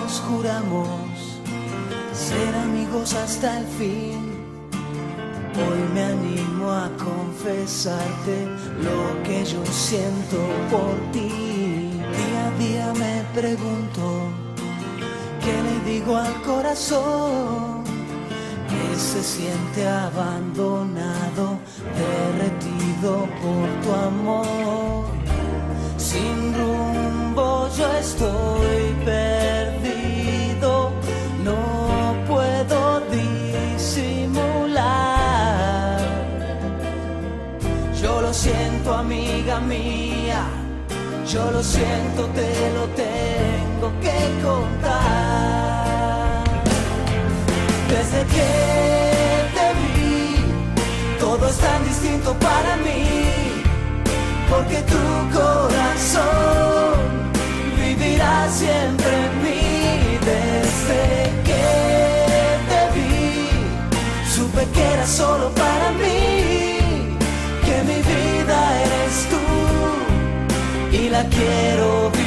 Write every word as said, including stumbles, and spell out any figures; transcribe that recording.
nos juramos ser amigos hasta el fin. Hoy me animo a confesarte lo que yo siento por ti. Día a día me pregunto, ¿qué le digo al corazón? Que se siente abandonado, derretido por tu amor. Sin rumbo yo estoy perdido, no puedo disimular. Yo lo siento, amiga mía, yo lo siento, te lo tengo que contar. Desde que te vi, todo es tan distinto para mí, porque tu corazón vivirá siempre en mí. Desde que te vi, supe que era solo para mí, que mi vida eres tú y la quiero